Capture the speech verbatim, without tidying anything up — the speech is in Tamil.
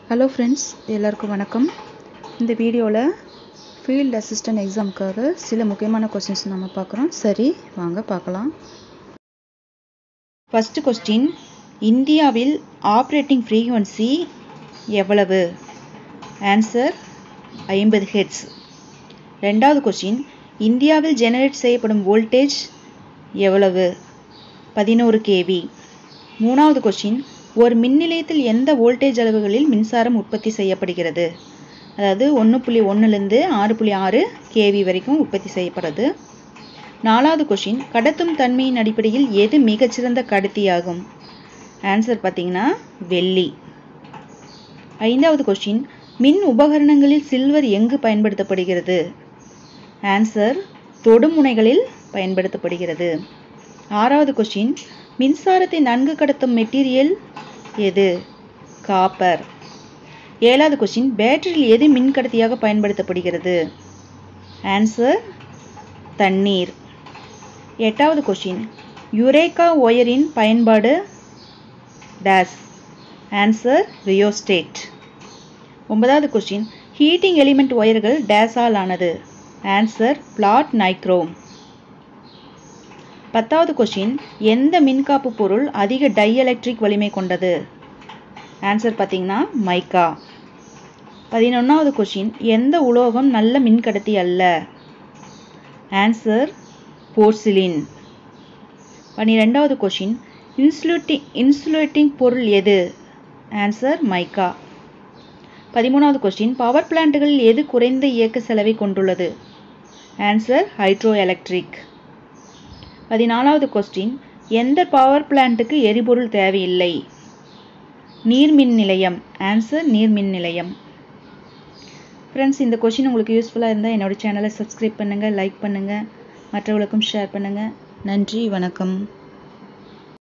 ஹலோ ஃப்ரெண்ட்ஸ், எல்லாருக்கும் வணக்கம். இந்த வீடியோவில் ஃபீல்ட் அசிஸ்டன்ட் எக்ஸாமுக்காக சில முக்கியமான கொஸ்டின்ஸ் நம்ம பார்க்குறோம். சரி, வாங்க பார்க்கலாம். ஃபஸ்ட்டு கொஸ்டின், இந்தியாவில் ஆப்ரேட்டிங் ஃப்ரீக்வன்சி எவ்வளவு? ஆன்சர் ஐம்பது ஹெர்ட்ஸ். ரெண்டாவது கொஸ்டின், இந்தியாவில் ஜெனரேட் செய்யப்படும் வோல்டேஜ் எவ்வளவு? பதினோரு கேவி. மூணாவது கொஸ்டின், ஒரு மின் நிலையத்தில் எந்த வோல்டேஜ் அளவுகளில் மின்சாரம் உற்பத்தி செய்யப்படுகிறது? அதாவது ஒன்று புள்ளி ஒன்றுலேருந்து ஆறு புள்ளி ஆறு கேவி வரைக்கும் உற்பத்தி செய்யப்படுறது. நாலாவது கொஸ்டின், கடத்தும் தன்மையின் அடிப்படையில் எது மிகச்சிறந்த கடத்தியாகும்? ஆன்சர் பார்த்தீங்கன்னா வெள்ளி. ஐந்தாவது கொஸ்டின், மின் உபகரணங்களில் சில்வர் எங்கு பயன்படுத்தப்படுகிறது? ஆன்சர் தொடுமுனைகளில் பயன்படுத்தப்படுகிறது. ஆறாவது கொஸ்டின், மின்சாரத்தை நன்கு கடத்தும் மெட்டீரியல் எது? காப்பர். ஏழாவது கொஸ்டின், பேட்டரியில் எது மின்கடத்தியாக பயன்படுத்தப்படுகிறது? ஆன்சர் தண்ணீர். எட்டாவது கொஸ்டின், யுரேகா ஒயரின் பயன்பாடு டேஸ்? Answer rheostat. ஒன்பதாவது கொஸ்டின், ஹீட்டிங் எலிமெண்ட் ஒயர்கள் டேஸால் ஆனது? ஆன்சர் பிளாட் நைக்ரோம். பத்தாவது கொஸ்டின், எந்த மின்காப்பு பொருள் அதிக டை எலக்ட்ரிக் வலிமை கொண்டது? ஆன்சர் பார்த்தீங்கன்னா மைக்கா. பதினொன்றாவது கொஸ்டின், எந்த உலோகம் நல்ல மின்கடத்தி அல்ல? Answer porcelain. பன்னிரெண்டாவது கொஸ்டின், இன்சுலேட்டிங் இன்சுலேட்டிங் பொருள் எது? Answer mica. பதிமூணாவது கொஸ்டின், பவர் பிளான்ட்டுகளில் எது குறைந்த இயக்க செலவை கொண்டுள்ளது? Answer hydro electric. பதினாலாவது கொஸ்டின், எந்த பவர் பிளான்ட்டுக்கு எரிபொருள் தேவையில்லை? நீர்மின் நிலையம். ஆன்சர் நீர்மின் நிலையம். ஃப்ரெண்ட்ஸ், இந்த கொஸ்டின் உங்களுக்கு யூஸ்ஃபுல்லாக இருந்தால் என்னோட சேனலை சப்ஸ்கிரைப் பண்ணுங்கள், லைக் பண்ணுங்கள், மற்றவர்களுக்கும் ஷேர் பண்ணுங்கள். நன்றி, வணக்கம்.